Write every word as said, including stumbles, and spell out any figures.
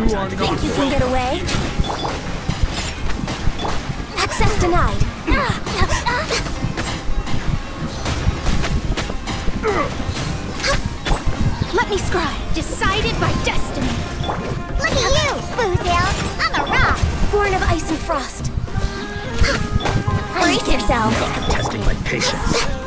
are Think not you can get away? Access denied. Let me scribe. Decided by destiny. Look at you, Boozle. I'm a rock. Born of ice and frost. Brace yourself. Testing my patience.